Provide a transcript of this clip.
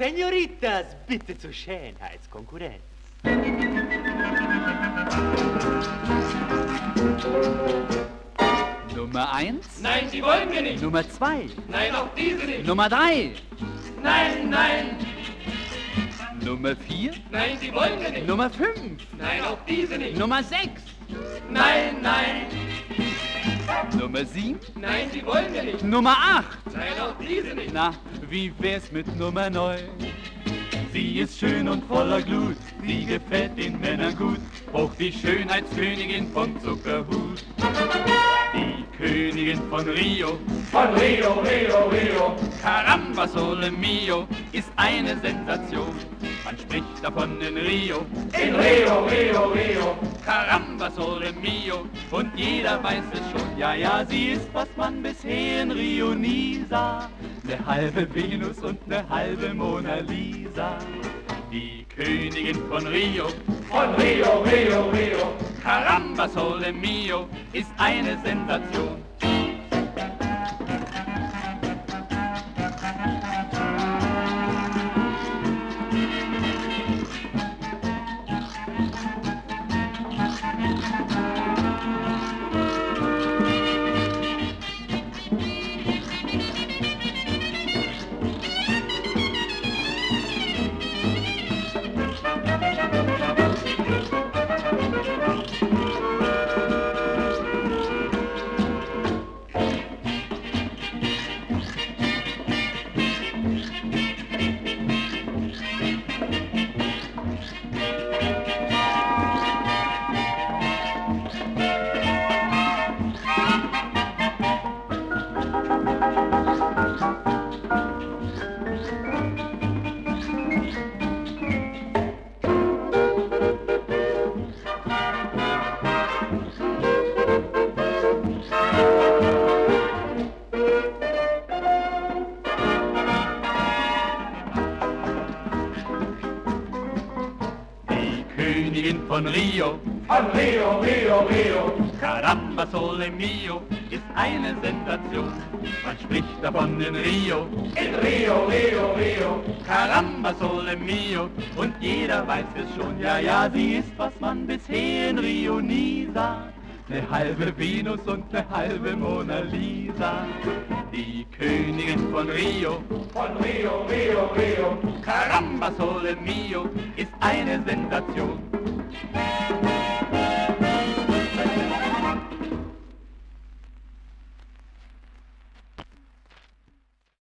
Senoritas, bitte zur Schönheitskonkurrenz. Nummer 1? Nein, die wollen wir nicht. Nummer 2? Nein, auch diese nicht. Nummer 3? Nein, nein. Nummer 4? Nein, die wollen wir nicht. Nummer 5? Nein, auch diese nicht. Nummer 6? Nein, nein. Nummer 7? Nein, die wollen wir nicht. Nummer 8? Nein, auch diese nicht. Na, wie wär's mit Nummer 9? Sie ist schön und voller Glut, sie gefällt den Männern gut, hoch die Schönheitskönigin vom Zuckerhut. Die Königin von Rio, Rio, Rio. Caramba Sole Mio, ist eine Sensation. Man spricht davon in Rio, Rio. Caramba Sole Mio, und jeder weiß es schon. Ja, ja, sie ist, was man bisher in Rio nie sah. Ne halbe Venus und ne halbe Mona Lisa. Die Königin von Rio, Rio. Caramba Sole Mio, ist eine Sensation. Königin von Rio, Rio. Caramba Sole Mio, ist eine Sensation. Man spricht davon in Rio, Rio. Caramba Sole Mio, und jeder weiß es schon. Ja, ja, sie ist, was man bisher in Rio nie sah. Ne halbe Venus und ne halbe Mona Lisa. Die Königin von Rio, Rio. Caramba Sole Mio, ist eine Sensation.